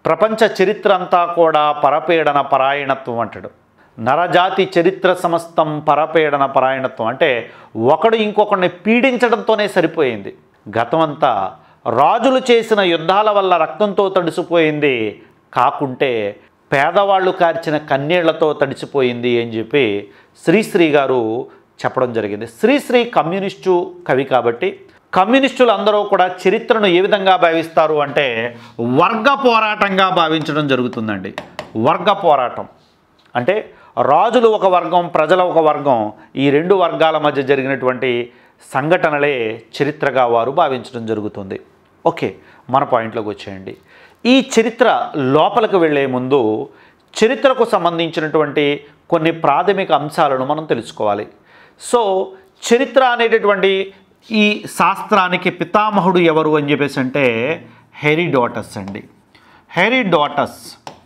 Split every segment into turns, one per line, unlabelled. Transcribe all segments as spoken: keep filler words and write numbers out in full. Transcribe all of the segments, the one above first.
ప్రపంచ చరిత్ర అంతా కూడా పరపీడన పరాయణత్వం అంటాడు. నరజాతి చరిత్ర సమస్తం పరపీడన పరాయణత్వం అంటే ఒకడు ఇంకొకరిని పీడించడంతోనే సరిపోయింది. గతమంతా రాజులు చేసిన యుద్ధాల వల్ల రక్తంతో తడిసిపోయింది, కాకుంటే పేదవాళ్ళు కార్చిన కన్నీళ్లతో తడిసిపోయింది అని చెప్పి శ్రీశ్రీ గారు చెప్పడం జరిగింది. శ్రీశ్రీ కమ్యూనిస్టు కవి కాబట్టి కమ్యూనిస్టులు అందరూ కూడా చరిత్రను ఏ విధంగా భావిస్తారు అంటే వర్గ పోరాటంగా భావించడం జరుగుతుందండి. వర్గ పోరాటం అంటే రాజులు ఒక వర్గం, ప్రజల ఒక వర్గం, ఈ రెండు వర్గాల మధ్య జరిగినటువంటి సంఘటనలే చరిత్రగా వారు భావించడం జరుగుతుంది. ఓకే, మన పాయింట్లోకి వచ్చేయండి. ఈ చరిత్ర లోపలికి వెళ్ళే ముందు చరిత్రకు సంబంధించినటువంటి కొన్ని ప్రాథమిక అంశాలను మనం తెలుసుకోవాలి. సో చరిత్ర అనేటటువంటి ఈ శాస్త్రానికి పితామహుడు ఎవరు అని చెప్పేసి అంటే హెరోడోటస్ అండి. హెరోడోటస్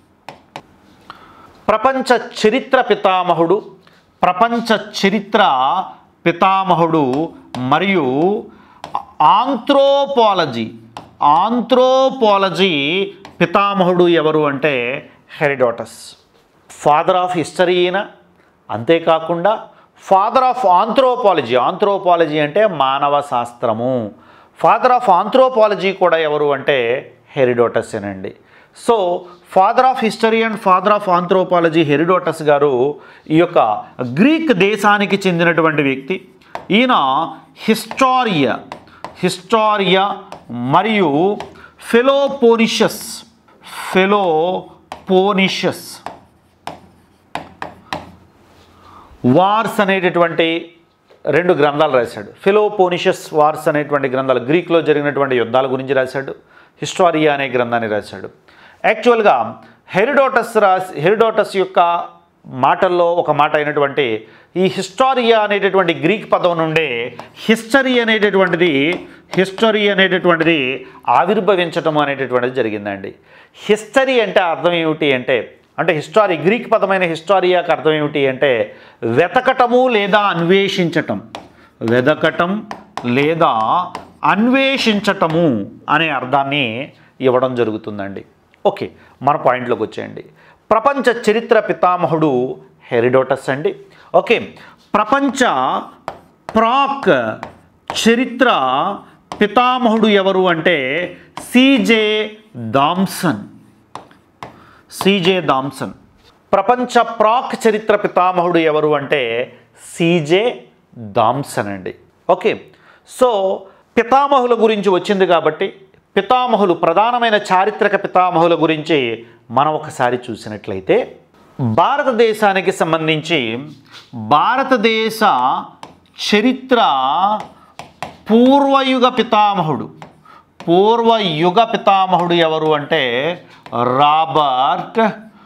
ప్రపంచ చరిత్ర పితామహుడు, ప్రపంచ చరిత్ర పితామహుడు మరియు ఆంథ్రోపాలజీ ఆంథ్రోపాలజీ పితామహుడు ఎవరు అంటే హెరోడోటస్. ఫాదర్ ఆఫ్ హిస్టరీ ఈయన, అంతేకాకుండా ఫాదర్ ఆఫ్ ఆంథ్రోపాలజీ. ఆంథ్రోపాలజీ అంటే మానవ శాస్త్రము. ఫాదర్ ఆఫ్ ఆంథ్రోపాలజీ కూడా ఎవరు అంటే హెరోడోటస్ ఏనండి. So father of history and father of anthropology Herodotus గారు ఈ యొక్క గ్రీక్ దేశానికి చెందినటువంటి వ్యక్తి. ఈయన హిస్టారియా హిస్టారియా మరియు ఫెలోపోనిషస్ ఫెలోపోనిషస్ వార్స్ అనేటటువంటి రెండు గ్రంథాలు రాశాడు. ఫెలోపోనిషస్ వార్స్ అనేటువంటి గ్రంథాలు గ్రీక్లో జరిగినటువంటి యుద్ధాల గురించి రాశాడు. హిస్టారియా అనే గ్రంథాన్ని రాశాడు. యాక్చువల్గా హెరోడోటస్ రాసి హెరోడోటస్ యొక్క మాటల్లో ఒక మాట అయినటువంటి ఈ హిస్టారియా అనేటటువంటి గ్రీక్ పదం నుండే హిస్టరీ అనేటటువంటిది హిస్టరీ అనేటటువంటిది ఆవిర్భవించటం అనేటటువంటిది జరిగిందండి. హిస్టరీ అంటే అర్థం ఏమిటి అంటే అంటే హిస్టారీ గ్రీక్ పదమైన హిస్టారియాకి అర్థం ఏమిటి అంటే వెతకటము లేదా అన్వేషించటం, వెతకటం లేదా అన్వేషించటము అనే అర్థాన్ని ఇవ్వడం జరుగుతుందండి. ఓకే, మన పాయింట్లోకి వచ్చేయండి. ప్రపంచ చరిత్ర పితామహుడు హెరోడోటస్ అండి. ఓకే, ప్రపంచ ప్రాక్ చరిత్ర పితామహుడు ఎవరు అంటే సిజే థామ్సన్. CJ Thomson. ప్రపంచ ప్రాక్ చరిత్ర పితామహుడు ఎవరు అంటే సిజే థామ్సన్ అండి. ఓకే, సో పితామహుల గురించి వచ్చింది కాబట్టి పితామహులు ప్రధానమైన చారిత్రక పితామహుల గురించి మనం ఒకసారి చూసినట్లయితే భారతదేశానికి సంబంధించి భారతదేశ చరిత్ర పూర్వయుగ పితామహుడు పూర్వయుగ పితామహుడు ఎవరు అంటే Robert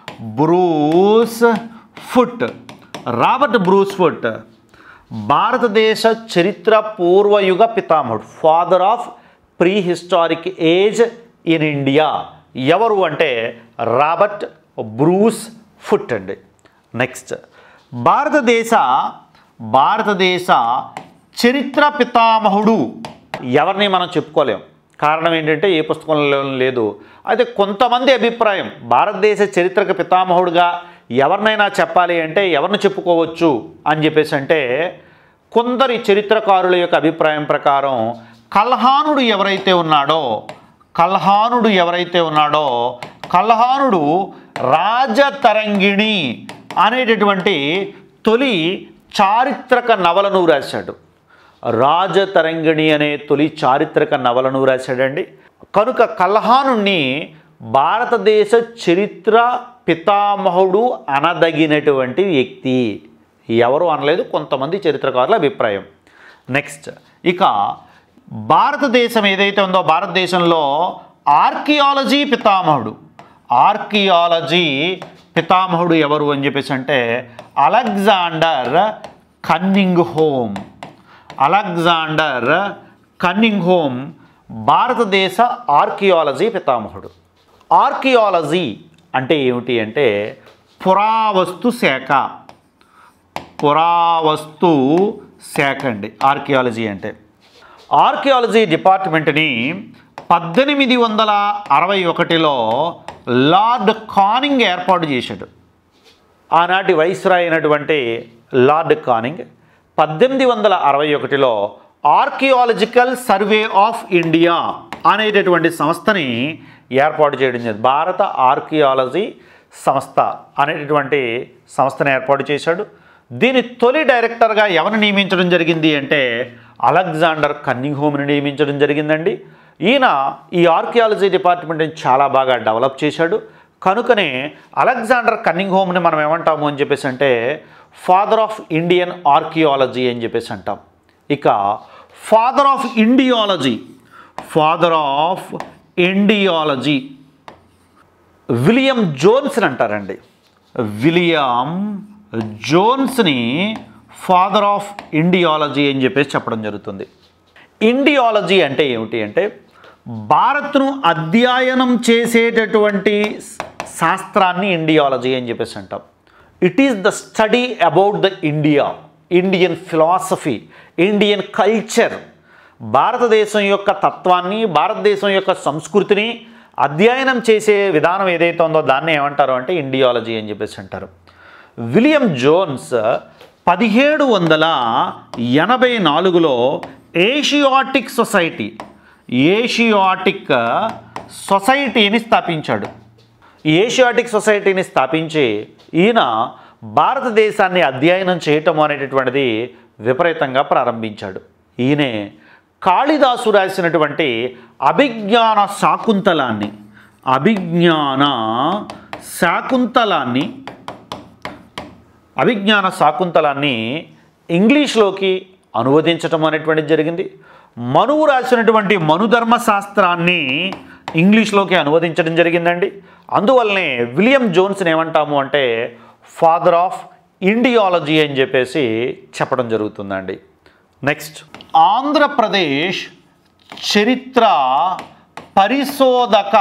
Bruce Foote. Robert Bruce Foote భారతదేశ చరిత్ర పూర్వయుగ పితామహుడు, father of prehistoric age in India ఎవరు అంటే రాబర్ట్ బ్రూస్ ఫుట్ అండి. నెక్స్ట్ భారతదేశ భారతదేశ చరిత్ర పితామహుడు ఎవరిని మనం చెప్పుకోలేం. కారణం ఏంటంటే ఏ పుస్తకంలో లేదు. అయితే కొంతమంది అభిప్రాయం భారతదేశ చరిత్రక పితామహుడుగా ఎవరినైనా చెప్పాలి అంటే ఎవరిని చెప్పుకోవచ్చు అని చెప్పేసి అంటే కొందరి చరిత్రకారుల యొక్క అభిప్రాయం ప్రకారం కల్హానుడు ఎవరైతే ఉన్నాడో కల్హానుడు ఎవరైతే ఉన్నాడో కల్హానుడు రాజతరంగిణి అనేటటువంటి తొలి చారిత్రక నవలను రాశాడు. రాజతరంగిణి అనే తొలి చారిత్రక నవలను రాశాడండి. కనుక కల్హానుణ్ణి భారతదేశ చరిత్ర పితామహుడు అనదగినటువంటి వ్యక్తి. ఎవరు అనలేదు, కొంతమంది చరిత్రకారుల అభిప్రాయం. నెక్స్ట్ ఇక భారతదేశం ఏదైతే ఉందో భారతదేశంలో ఆర్కియాలజీ పితామహుడు ఆర్కియాలజీ పితామహుడు ఎవరు అని చెప్పేసి అంటే అలెగ్జాండర్ కన్నింగ్హోమ్. అలెగ్జాండర్ కన్నింగ్హోమ్ భారతదేశ ఆర్కియాలజీ పితామహుడు. ఆర్కియాలజీ అంటే ఏమిటి అంటే పురావస్తు శాఖ పురావస్తు శాఖ అండి ఆర్కియాలజీ అంటే. ఆర్కియాలజీ డిపార్ట్మెంట్ని పద్దెనిమిది వందల అరవై ఒకటిలో లార్డ్ కానింగ్ ఏర్పాటు చేశాడు. ఆనాటి వైస్రాయ్ అయినటువంటి లార్డ్ కానింగ్ పద్దెనిమిది వందల అరవై ఒకటిలో ఆర్కియాలజికల్ సర్వే ఆఫ్ ఇండియా అనేటటువంటి సంస్థని ఏర్పాటు చేయడం జరిగింది. భారత ఆర్కియాలజీ సంస్థ అనేటటువంటి సంస్థను ఏర్పాటు చేశాడు. దీని తొలి డైరెక్టర్గా ఎవరిని నియమించడం జరిగింది అంటే అలెగ్జాండర్ కన్నింగ్హామ్ని నియమించడం జరిగిందండి. ఈయన ఈ ఆర్కియాలజీ డిపార్ట్మెంట్ని చాలా బాగా డెవలప్ చేశాడు. కనుకనే అలెగ్జాండర్ కన్నింగ్హామ్ని మనం ఏమంటాము అని చెప్పేసి అంటే ఫాదర్ ఆఫ్ ఇండియన్ ఆర్కియాలజీ అని చెప్పేసి అంటాం. ఇక father of Indology father of Indology William జోన్స్ని అంటారండి. విలియం జోన్స్ని ఫాదర్ ఆఫ్ ఇండియాలజీ అని చెప్పేసి చెప్పడం జరుగుతుంది. ఇండియాలజీ అంటే ఏమిటి అంటే భారత్ను అధ్యయనం చేసేటటువంటి శాస్త్రాన్ని ఇండియాలజీ అని చెప్పేసి అంటాం. It is the study about the India, Indian philosophy, Indian culture. భారతదేశం యొక్క తత్వాన్ని, భారతదేశం యొక్క సంస్కృతిని అధ్యయనం చేసే విధానం ఏదైతే ఉందో దాన్ని ఏమంటారు అంటే ఇండియాలజీ అని చెప్పేసి అంటారు. విలియం జోన్స్ పదిహేడు వందల ఎనభై నాలుగులో ఏషియాటిక్ సొసైటీ ఏషియాటిక్ సొసైటీని స్థాపించాడు. ఈ ఏషియాటిక్ సొసైటీని స్థాపించి ఈయన భారతదేశాన్ని అధ్యయనం చేయటం అనేటటువంటిది విపరీతంగా ప్రారంభించాడు. ఈయనే కాళిదాసు రాసినటువంటి అభిజ్ఞాన శాకుంతలాన్ని అభిజ్ఞాన శాకుంతలాన్ని అభిజ్ఞాన శాకుంతలాన్ని ఇంగ్లీష్లోకి అనువదించటం అనేటువంటిది జరిగింది. మనువు రాసినటువంటి మనుధర్మ శాస్త్రాన్ని ఇంగ్లీష్లోకి అనువదించడం జరిగిందండి. అందువల్లనే విలియం జోన్స్ని ఏమంటాము అంటే ఫాదర్ ఆఫ్ ఇండియాలజీ అని చెప్పేసి చెప్పడం జరుగుతుందండి. నెక్స్ట్, ఆంధ్రప్రదేశ్ చరిత్ర పరిశోధక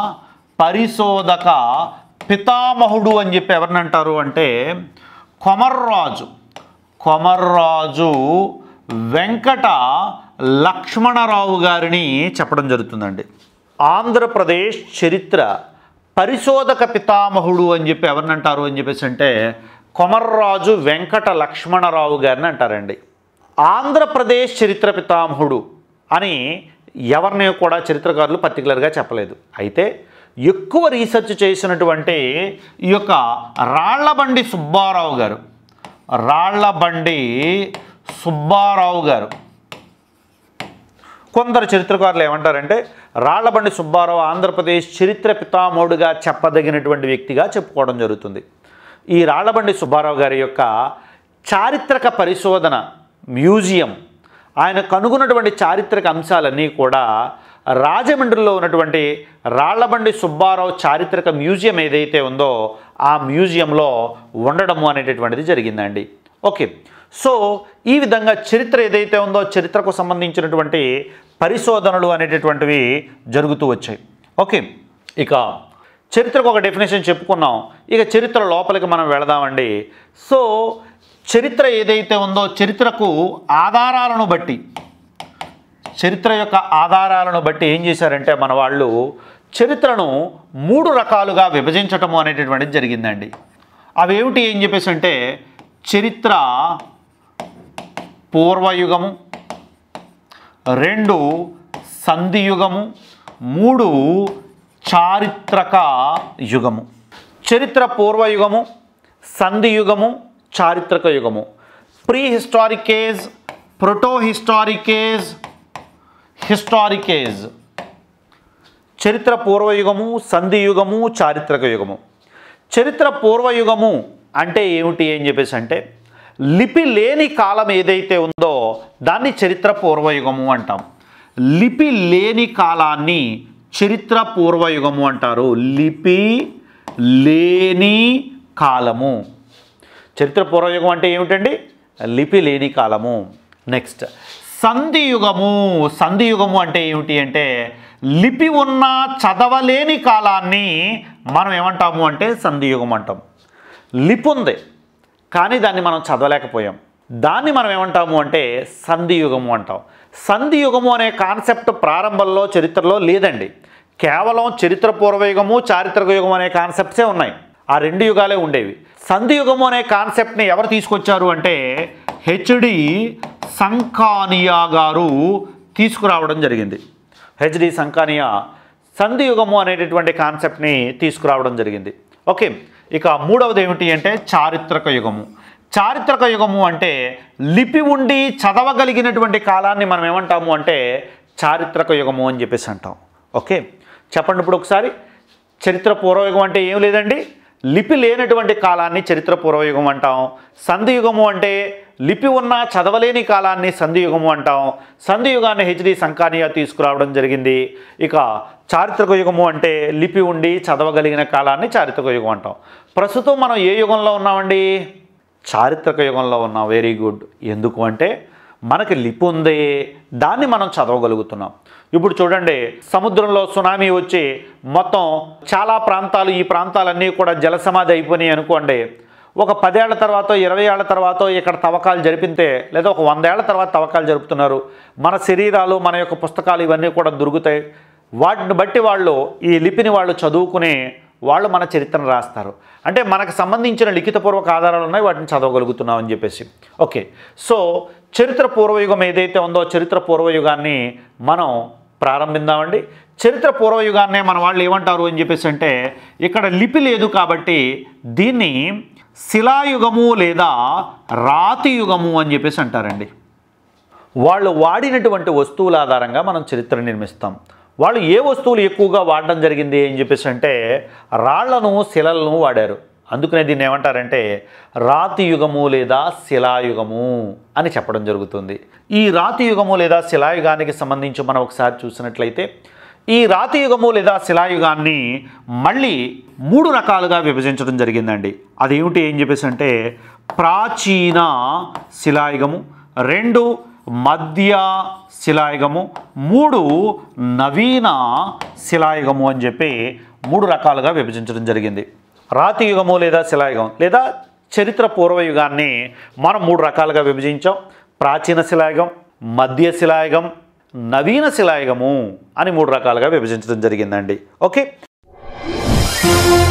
పరిశోధక పితామహుడు అని చెప్పి ఎవరిని అంటారు అంటే కొమర్రాజు కొమర్రాజు వెంకట లక్ష్మణరావు గారిని చెప్పడం జరుగుతుందండి. ఆంధ్రప్రదేశ్ చరిత్ర పరిశోధక పితామహుడు అని చెప్పి ఎవరిని అంటారు అని చెప్పేసి అంటే కొమర్రాజు వెంకట లక్ష్మణరావు గారిని అంటారండి. ఆంధ్రప్రదేశ్ చరిత్ర పితామహుడు అని ఎవరిని కూడా చరిత్రకారులు పర్టికులర్గా చెప్పలేదు. అయితే ఎక్కువ రీసెర్చ్ చేసినటువంటి ఈ యొక్క రాళ్లబండి సుబ్బారావు గారు రాళ్లబండి సుబ్బారావు గారు కొందరు చరిత్రకారులు ఏమంటారంటే రాళ్లబండి సుబ్బారావు ఆంధ్రప్రదేశ్ చరిత్ర పితామహుడుగా చెప్పదగినటువంటి వ్యక్తిగా చెప్పుకోవడం జరుగుతుంది. ఈ రాళ్లబండి సుబ్బారావు గారి యొక్క చారిత్రక పరిశోధన మ్యూజియం, ఆయన కనుగొన్నటువంటి చారిత్రక అంశాలన్నీ కూడా రాజమండ్రిలో ఉన్నటువంటి రాళ్లబండి సుబ్బారావు చారిత్రక మ్యూజియం ఏదైతే ఉందో ఆ మ్యూజియంలో ఉండడము అనేటటువంటిది జరిగిందండి. ఓకే, సో ఈ విధంగా చరిత్ర ఏదైతే ఉందో చరిత్రకు సంబంధించినటువంటి పరిశోధనలు అనేటటువంటివి జరుగుతూ వచ్చాయి. ఓకే, ఇక చరిత్రకు ఒక డెఫినేషన్ చెప్పుకున్నాం. ఇక చరిత్ర లోపలికి మనం వెళదామండి. సో చరిత్ర ఏదైతే ఉందో చరిత్రకు ఆధారాలను బట్టి చరిత్ర యొక్క ఆధారాలను బట్టి ఏం చేశారంటే మన వాళ్ళు చరిత్రను మూడు రకాలుగా విభజించటము అనేటటువంటిది జరిగిందండి. అవి ఏమిటి ఏం చెప్పేసి అంటే చరిత్ర పూర్వయుగము, రెండు సంధియుగము, మూడు చారిత్రక యుగము. చరిత్ర పూర్వయుగము, సంధియుగము, చారిత్రక యుగము. Prehistoric age, protohistoric age, historic age. చరిత్ర పూర్వయుగము, సంధియుగము, చారిత్రక యుగము. చరిత్ర పూర్వయుగము అంటే ఏమిటి అని చెప్పేసి అంటే లిపి లేని కాలం ఏదైతే ఉందో దాన్ని చరిత్ర పూర్వయుగము అంటాం. లిపి లేని కాలాన్ని చరిత్ర పూర్వయుగము అంటారు. లిపి లేని కాలము చరిత్ర పూర్వయుగం అంటే ఏమిటండి? లిపి లేని కాలము. నెక్స్ట్ సంధియుగము. సంధియుగము అంటే ఏమిటి అంటే లిపి ఉన్న చదవలేని కాలాన్ని మనం ఏమంటాము అంటే సంధియుగం అంటాం. లిపి ఉంది కానీ దాన్ని మనం చదవలేకపోయాం, దాన్ని మనం ఏమంటాము అంటే సంధియుగము అంటాం. సంధియుగము అనే కాన్సెప్ట్ ప్రారంభంలో చరిత్రలో లేదండి, కేవలం చరిత్ర పూర్వయుగము చారిత్రక యుగం అనే కాన్సెప్ట్సే ఉన్నాయి. ఆ రెండు యుగాలే ఉండేవి. సంధి యుగము అనే కాన్సెప్ట్ని ఎవరు తీసుకొచ్చారు అంటే హెచ్డి సంకానియా గారు తీసుకురావడం జరిగింది. హెచ్డి సంకానియా సంధి యుగము అనేటటువంటి కాన్సెప్ట్ని తీసుకురావడం జరిగింది. ఓకే, ఇక మూడవది ఏమిటి అంటే చారిత్రక యుగము. చారిత్రక యుగము అంటే లిపి ఉండి చదవగలిగినటువంటి కాలాన్ని మనం ఏమంటాము అంటే చారిత్రక యుగము అని చెప్పేసి అంటాం. ఓకే, చెప్పండి ఇప్పుడు ఒకసారి. చరిత్ర పూర్వయుగం అంటే ఏం లేదండి, లిపి లేనటువంటి కాలాన్ని చరిత్ర పూర్వయుగం అంటాం. సంధి యుగము అంటే లిపి ఉన్న చదవలేని కాలాన్ని సంధి యుగము అంటాం. సంధి యుగాన్ని హెచ్డి సంకానియా తీసుకురావడం జరిగింది. ఇక చారిత్రక యుగము అంటే లిపి ఉండి చదవగలిగిన కాలాన్ని చారిత్రక యుగం అంటాం. ప్రస్తుతం మనం ఏ యుగంలో ఉన్నామండి? చారిత్రక యుగంలో ఉన్నాం. Very good. ఎందుకు అంటే మనకి లిపి ఉంది, దాన్ని మనం చదవగలుగుతున్నాం. ఇప్పుడు చూడండి, సముద్రంలో సునామీ వచ్చి మొత్తం చాలా ప్రాంతాలు, ఈ ప్రాంతాలన్నీ కూడా జలసమాధి అయిపోయినాయి అనుకోండి. ఒక పదేళ్ల తర్వాత ఇరవై ఏళ్ల తర్వాత ఇక్కడ తవ్వకాలు జరిపితే, లేదా ఒక వందేళ్ల తర్వాత తవ్వకాలు జరుపుతున్నారు, మన శరీరాలు మన యొక్క పుస్తకాలు ఇవన్నీ కూడా దొరుకుతాయి. వాటిని బట్టి వాళ్ళు ఈ లిపిని వాళ్ళు చదువుకుని వాళ్ళు మన చరిత్రను రాస్తారు. అంటే మనకు సంబంధించిన లిఖితపూర్వక ఆధారాలు ఉన్నాయి, వాటిని చదవగలుగుతున్నాం అని చెప్పేసి. ఓకే, సో చరిత్ర పూర్వయుగం ఏదైతే ఉందో చరిత్ర పూర్వయుగాన్ని మనం ప్రారంభిద్దామండి. చరిత్ర పూర్వయుగాన్నే మన వాళ్ళు ఏమంటారు అని చెప్పేసి అంటే ఇక్కడ లిపి లేదు కాబట్టి దీన్ని శిలాయుగము లేదా రాతి యుగము అని చెప్పేసి అంటారండి. వాళ్ళు వాడినటువంటి వస్తువుల ఆధారంగా మనం చరిత్ర నిర్మిస్తాం. వాళ్ళు ఏ వస్తువులు ఎక్కువగా వాడడం జరిగింది అని చెప్పేసి అంటే రాళ్లను శిలలను వాడారు. అందుకనే దీన్ని ఏమంటారంటే రాతి యుగము లేదా శిలాయుగము అని చెప్పడం జరుగుతుంది. ఈ రాతి యుగము లేదా శిలాయుగానికి సంబంధించి మనం ఒకసారి చూసినట్లయితే ఈ రాతి యుగము లేదా శిలాయుగాన్ని మళ్ళీ మూడు రకాలుగా విభజించడం జరిగిందండి. అదేమిటి ఏం చెప్పేసి అంటే ప్రాచీన శిలాయుగము, రెండు మధ్య శిలాయుగము, మూడు నవీన శిలాయుగము అని చెప్పి మూడు రకాలుగా విభజించడం జరిగింది. రాతి యుగము లేదా శిలాయుగం లేదా చరిత్ర పూర్వయుగాన్ని మనం మూడు రకాలుగా విభజించాం. ప్రాచీన శిలాయుగం, మధ్య శిలాయుగం, నవీన శిలాయుగము అని మూడు రకాలుగా విభజించడం జరిగిందండి. ఓకే.